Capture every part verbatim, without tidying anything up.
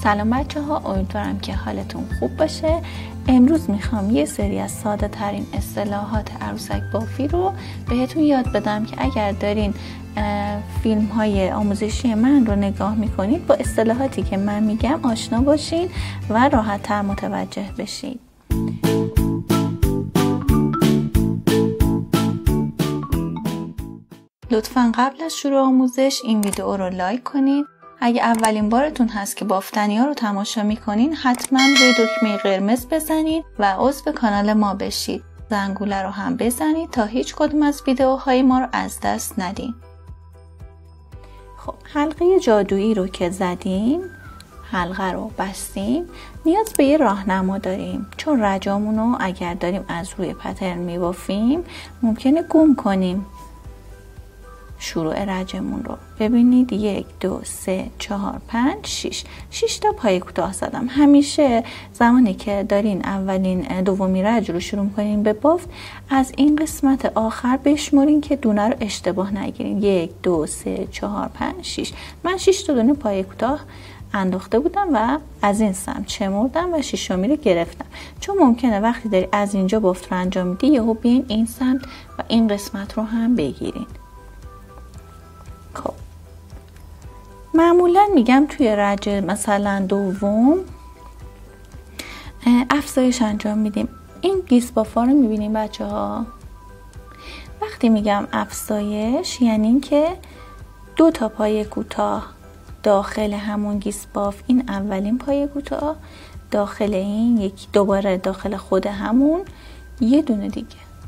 سلام بچه ها، امیدوارم که حالتون خوب باشه. امروز میخوام یه سری از ساده ترین اصطلاحات عروسک بافی رو بهتون یاد بدم که اگر دارین فیلم های آموزشی من رو نگاه میکنید با اصطلاحاتی که من میگم آشنا باشین و راحت تر متوجه بشین. لطفاً قبل از شروع آموزش این ویدیو رو لایک کنید. اگه اولین بارتون هست که بافتنی‌ها رو تماشا میکنین حتما روی دکمه قرمز بزنید و عضو کانال ما بشید. زنگوله رو هم بزنید تا هیچ کدوم از ویدیوهای ما رو از دست ندین. خب حلقه جادویی رو که زدیم، حلقه رو بستیم، نیاز به یه راهنما داریم، چون رجامون رو اگر داریم از روی پترن میبافیم ممکنه گم کنیم شروع رجمون رو. ببینید یک دو سه چهار پنج شش شش تا پای کوتاه زدم. همیشه زمانی که دارین اولین دومی رج رو شروع کنین به بافت از این قسمت آخر بشمرین که دونه رو اشتباه نگیرین. یک دو سه چهار پنج شش. من شش تا دونه پای کوتاه انداخته بودم و از این سمت شمردم و ششمی رو گرفتم، چون ممکنه وقتی داری از اینجا بافت رو انجام میدی یهو بیاین این سمت و این قسمت رو هم بگیرین. خب معمولا میگم توی رج مثلا دوم افزایش انجام میدیم. این گیس بافا رو میبینیم بچه ها. وقتی میگم افزایش یعنی این که دو تا پای کوتاه داخل همون گیس باف، این اولین پای کوتاه داخل این یکی، دوباره داخل خود همون یه دونه دیگه.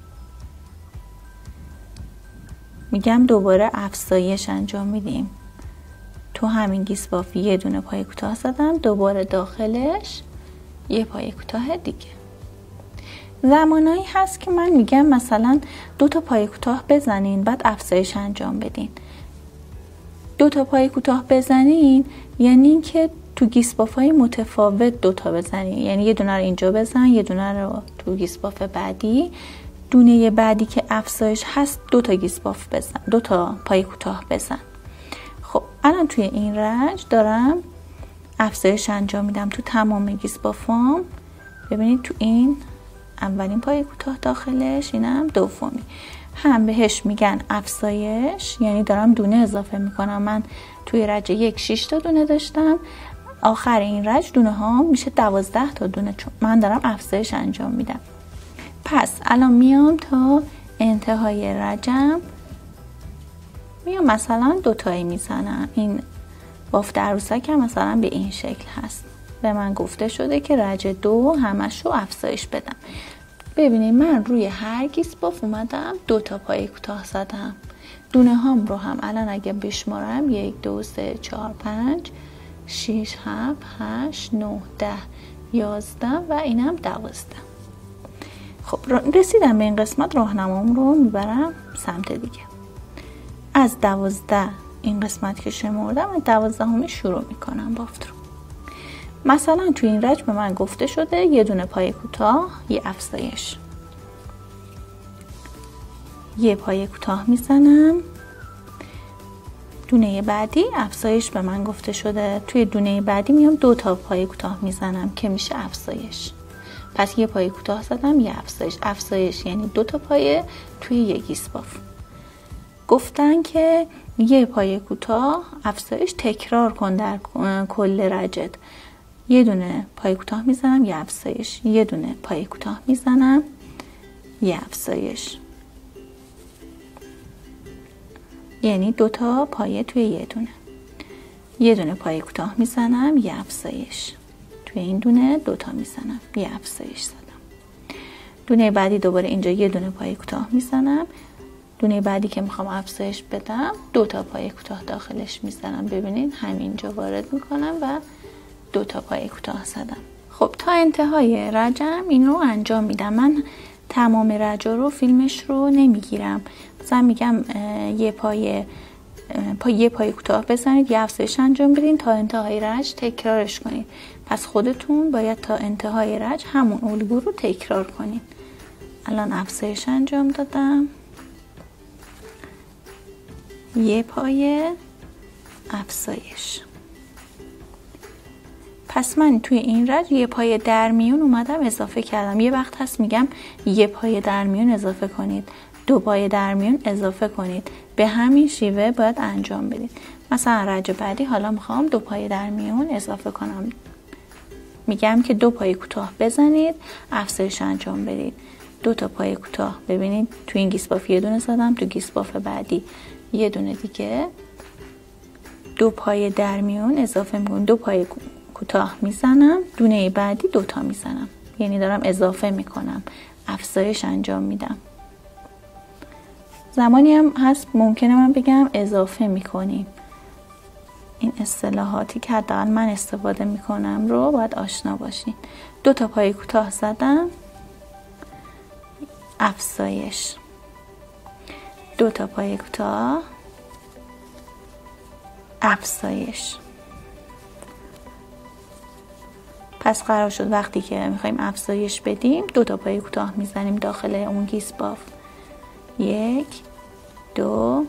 میگم دوباره افزایش انجام میدیم. تو همین گیس باف یه دونه پای کوتاه زدم، دوباره داخلش یه پای کوتاه دیگه. زمانایی هست که من میگم مثلا دو تا پای کوتاه بزنین بعد افزایش انجام بدین. دو تا پای کوتاه بزنین یعنی این که تو گیس باف های متفاوت دو تا بزنین، یعنی یه دونه رو اینجا بزن، یه دونه رو تو گیس باف بعدی، دونه بعدی که افزایش هست دو تا گیس باف بزن، دو تا پای کوتاه بزن. خب الان توی این رج دارم افزایش انجام میدم تو تمام گیس بافام. ببینید تو این اولین پای کوتاه داخلش، اینم دومی، هم بهش میگن افزایش، یعنی دارم دونه اضافه میکنم. من توی رج یک شش تا دونه داشتم، آخر این رج دونه ها میشه دوازده تا دونه، چون من دارم افزایش انجام میدم. پس الان میام تا انتهای رجم، میام مثلا دوتایی میزنم. این بافت عروسک هم مثلا به این شکل هست. به من گفته شده که رج دو همش رو افزایش بدم. ببینید من روی هر گیس باف اومدم دو تا پای کوتاه زدم. دونه هام رو هم الان اگه بشمارم یک دو سه چهار پنج شش هفت هشت نه ده یازده و اینم دوازده. خب رسیدم به این قسمت، راهنمام رو میبرم سمت دیگه. از دوازده این قسمت که شمردم از دوازدهمی شروع میکنم بافت رو. مثلا تو این رج به من گفته شده یه دونه پای کوتاه، یه افزایش، یه پای کوتاه میزنم، دونه بعدی افزایش به من گفته شده. توی دونه بعدی میام دو تا پای کوتاه میزنم که میشه افزایش. پس یه پای کوتاه زدم، یه افزایش. افزایش یعنی دو تا پای توی یک گیس باف. گفتن که یه پای کوتاه افزایش تکرار کن در کل رجت. یه دونه پای کوتاه میزنم، یه افزایش، یه دونه پای کوتاه میزنم، یه افزایش، یعنی دو تا پای توی یه دونه. یه دونه پای کوتاه میزنم، یه افزایش، توی این دونه دو تا میزنم، یه افزایش زدم. دونه بعدی دوباره اینجا یه دونه پای کوتاه میزنم، دونه بعدی که میخوام افزایش بدم دو تا پای کوتاه داخلش میزنم. ببینید همینجا وارد میکنم و دو تا پای کوتاه زدم. خب تا انتهای رجم این رو انجام میدم. من تمام رج رو فیلمش رو نمیگیرم، مثلا میگم یه پای پای یه پای کوتاه بزنید، یه افزایش انجام بدین، تا انتهای رج تکرارش کنید. پس خودتون باید تا انتهای رج همون الگو رو تکرار کنید. الان افزایش انجام دادم، یه پای افزایش، پس من توی این رد یه پای در میون اومدم اضافه کردم. یه وقت هست میگم یه پای در میون اضافه کنید، دو پای در میون اضافه کنید. به همین شیوه باید انجام بدید. مثلا رج بعدی حالا میخوام دو پای در میون اضافه کنم. میگم که دو پای کوتاه بزنید، افزایش انجام بدید. دو تا پای کوتاه، ببینید تو این گیس باف یه دونه زدم، تو گیس باف بعدی یه دونه دیگه. دو پای در میون اضافه میکنم، دو پای کوتاه میزنم، دونه بعدی دو تا میزنم، یعنی دارم اضافه میکنم، افزایش انجام میدم. زمانی هم هست ممکنه من بگم اضافه میکنیم. این اصطلاحاتی که حداقل من استفاده میکنم رو باید آشنا باشین. دو تا پای کوتاه زدم، افزایش، دو تا پای کوتاه، افزایش. پس قرار شد وقتی که میخوایم افزایش بدیم دو تا پای کوتاه میزنیم داخل اون گیس باف. یک، دو،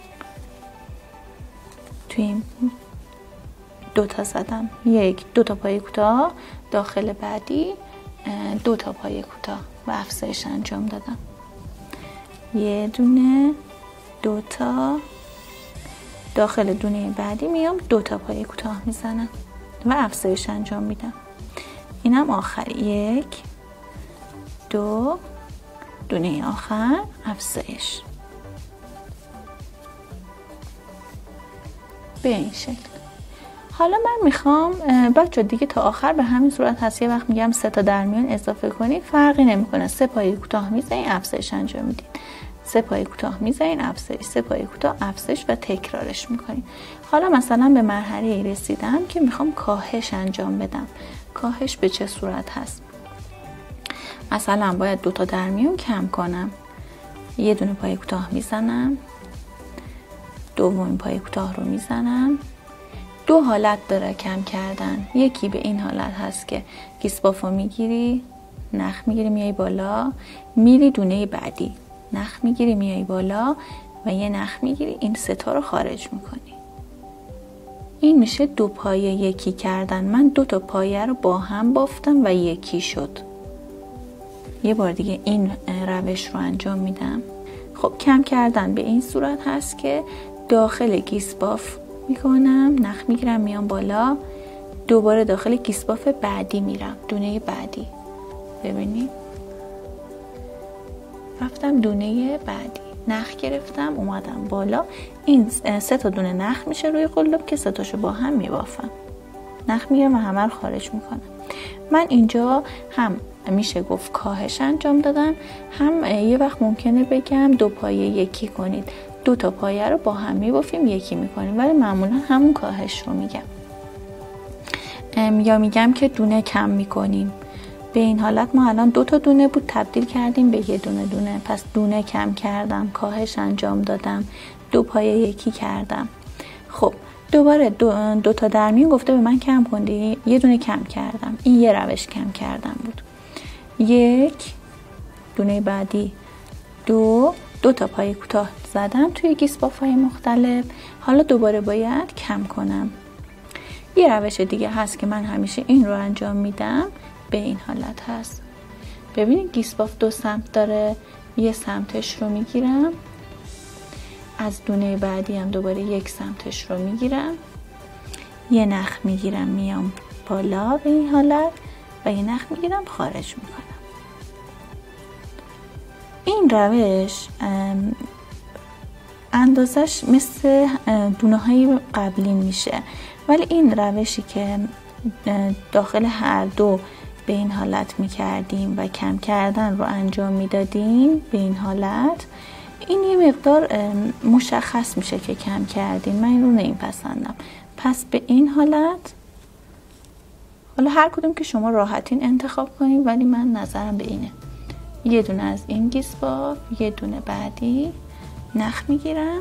توی دو تا زدم، یک، دو تا پای کوتاه، داخل بعدی دو تا پای کوتاه و افزایش انجام دادم. یه دونه، دو تا، داخل دونه بعدی میام دو تا پای کوتاه میزنم و افزایش انجام میدم. اینم آخر، یک، دو، دونه آخر، افزایش. به این شکل. حالا من میخوام بچه دیگه تا آخر به همین صورت هست. یه وقت میگم سه تا در میون اضافه کنید، فرقی نمیکنه. سه پای کوتاه میزنید، افزایش انجام میدید. سه پای کوتاه میزنید، افزایش، سه پای کوتاه، افزایش و تکرارش میکنید. حالا مثلا به مرحله رسیدم که میخوام کاهش انجام بدم. کاهش به چه صورت هست؟ مثلا باید دو تا در میون کم کنم. یه دونه پای کوتاه میزنم، دومین پای کوتاه رو میزنم. دو حالت داره کم کردن. یکی به این حالت هست که گیس بافو میگیری، نخ میگیری میای بالا، میری دونه بعدی، نخ میگیری میای بالا و یه نخ میگیری، این سه تا رو خارج میکنی. این میشه دو پایه یکی کردن. من دو تا پایه رو با هم بافتم و یکی شد. یه بار دیگه این روش رو انجام میدم. خب کم کردن به این صورت هست که داخل گیس باف میکنم، نخ میگیرم میام بالا، دوباره داخل گیس باف بعدی میرم، دونه بعدی. ببینید رفتم دونه بعدی، نخ گرفتم اومدم بالا. این سه تا دونه نخ میشه روی قلاب که سه تاشو با هم میبافم. نخ میگیرم و همه رو خارج میکنم. من اینجا هم میشه گفت کاهش انجام دادم، هم یه وقت ممکنه بگم دو پایه یکی کنید. دو تا پایه رو با هم میبافیم یکی میکنیم، ولی معمولا همون کاهش رو میگم. یا میگم که دونه کم میکنیم. به این حالت ما الان دو تا دونه بود تبدیل کردیم به یه دونه دونه. پس دونه کم کردم، کاهش انجام دادم، دو پایه یکی کردم. خب دوباره دو, دو تا در میون گفته به من کم کندی، یه دونه کم کردم. این یه روش کم کردم بود. یک، دونه بعدی، دو، دو تا پای کوتاه زدم توی گیس باف‌های مختلف. حالا دوباره باید کم کنم. یه روش دیگه هست که من همیشه این رو انجام میدم، به این حالت هست. ببینید گیس باف دو سمت داره، یه سمتش رو میگیرم، از دونه بعدی هم دوباره یک سمتش رو میگیرم، یه نخ میگیرم میام بالا به این حالت و یه نخ میگیرم خارج میکنم. این روش اندازش مثل دونه های قبلی میشه، ولی این روشی که داخل هر دو به این حالت میکردیم و کم کردن رو انجام میدادیم به این حالت، این یه مقدار مشخص میشه که کم کردیم. من این رو نمیپسندم. پس به این حالت، حالا هر کدوم که شما راحتین انتخاب کنید، ولی من نظرم به اینه. یه دونه از این گیس باف، یه دونه بعدی، نخ میگیرم،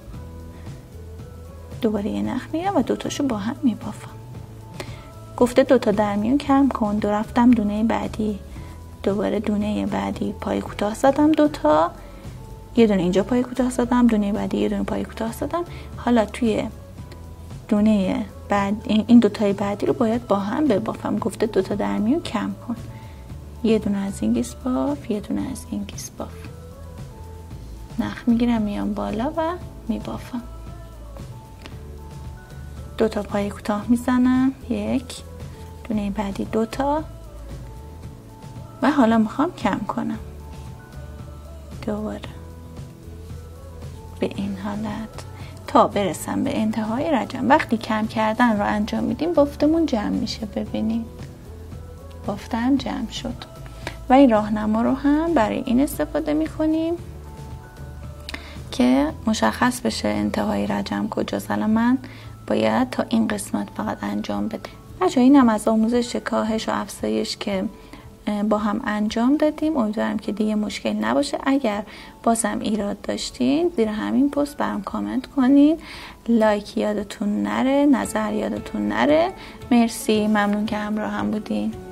دوباره یه نخ میگیرم و دوتاشو با هم میبافم. گفته دوتا در میون کم کن، دو رفتم دونه بعدی، دوباره دونه بعدی پای کوتاه زدم، دوتا، یه دونه اینجا پای کوتاه زدم، دونه بعدی یه دونه پای کوتاه زدم. حالا توی دونه بعد این دوتای بعدی رو باید با هم ببافم. گفته دوتا در میون کم کن. یه دونه از این گیس باف، یه دونه از این گیس باف. نخ میگیرم میام بالا و میبافم. دوتا پای کوتاه میزنم، یک دونه بعدی دوتا و حالا میخوام کم کنم. دوباره به این حالت تا برسم به انتهای رجم. وقتی کم کردن رو انجام میدیم بافتمون جمع میشه. ببینید بافتم جمع شد. و این راهنما رو هم برای این استفاده میکنیم که مشخص بشه انتهای رجم کجاست. الان من باید تا این قسمت فقط انجام بده. بچه این هم از آموزش کاهش و افزایش که با هم انجام دادیم. امیدوارم که دیگه مشکل نباشه. اگر بازم ایراد داشتین زیر همین پست برام کامنت کنین. لایک یادتون نره، نظر یادتون نره. مرسی، ممنون که همراه هم بودین.